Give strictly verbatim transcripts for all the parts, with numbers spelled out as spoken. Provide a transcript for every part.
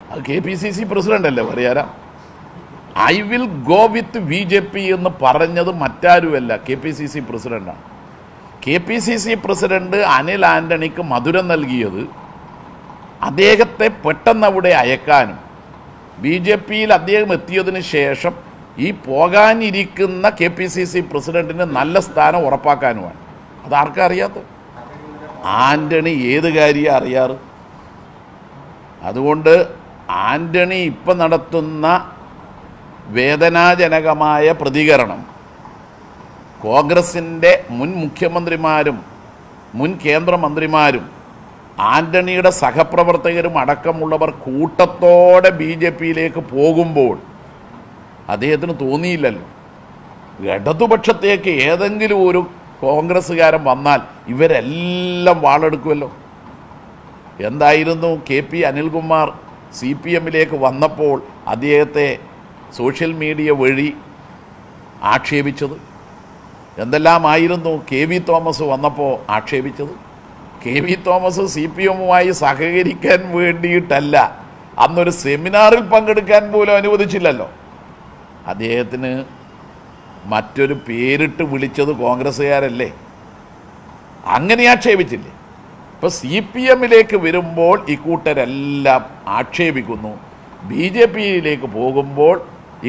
അത് K P C C president അല്ലേ പറയാരാ? I will go with B J P എന്ന് പറഞ്ഞത് മറ്റാരുമല്ല, കെ പി സി സി പ്രസിഡന്റാണ്. K P C C president Anil ആന്റണിക്ക് മധുരം നൽകിയത് അദ്ദേഹത്തെ പെട്ടെന്ന് അവിടെ അയക്കാനും ബി ജെ പിയിൽ അദ്ദേഹം എത്തിയതിന് ശേഷം ഈ പോകാനിരിക്കുന്ന കെ പി സി സി പ്രസിഡന്റിന് നല്ല സ്ഥാനം ഉറപ്പാക്കാനുമാണ്. അതാർക്കാ അറിയാത്തത്? ആന്റണി ഏത് കാര്യമാണ് അറിയാറ്? അതുകൊണ്ട് ആന്റണി ഇപ്പം നടത്തുന്ന വേദനാജനകമായ പ്രതികരണം കോൺഗ്രസിൻ്റെ മുൻ മുഖ്യമന്ത്രിമാരും മുൻ കേന്ദ്രമന്ത്രിമാരും ആന്റണിയുടെ സഹപ്രവർത്തകരും അടക്കമുള്ളവർ കൂട്ടത്തോടെ ബി ജെ പിയിലേക്ക് പോകുമ്പോൾ അദ്ദേഹത്തിന് തോന്നിയില്ലല്ലോ, ഇടതുപക്ഷത്തേക്ക് ഏതെങ്കിലും ഒരു കോൺഗ്രസ്സുകാരൻ വന്നാൽ ഇവരെല്ലാം വാളെടുക്കുമല്ലോ. എന്തായിരുന്നു K P Anilkumar C P എമ്മിലേക്ക് വന്നപ്പോൾ അദ്ദേഹത്തെ സോഷ്യൽ മീഡിയ വഴി ആക്ഷേപിച്ചത്? എന്തെല്ലാമായിരുന്നു കെ വി തോമസ് വന്നപ്പോൾ ആക്ഷേപിച്ചത്? K V Thomas C P എമ്മുമായി സഹകരിക്കാൻ വേണ്ടിയിട്ടല്ല, അന്നൊരു സെമിനാറിൽ പങ്കെടുക്കാൻ പോലും അനുവദിച്ചില്ലല്ലോ. അദ്ദേഹത്തിന് മറ്റൊരു പേരിട്ട് വിളിച്ചത് കോൺഗ്രസ്സുകാരല്ലേ? അങ്ങനെ ആക്ഷേപിച്ചില്ലേ? ഇപ്പോൾ സി പി എമ്മിലേക്ക് വരുമ്പോൾ ഇക്കൂട്ടരെല്ലാം ആക്ഷേപിക്കുന്നു, ബി ജെ പിയിലേക്ക് പോകുമ്പോൾ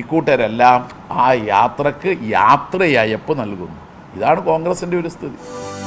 ഇക്കൂട്ടരെല്ലാം ആ യാത്രക്ക് യാത്രയയപ്പ് നൽകുന്നു. ഇതാണ് കോൺഗ്രസിൻ്റെ ഒരു സ്ഥിതി.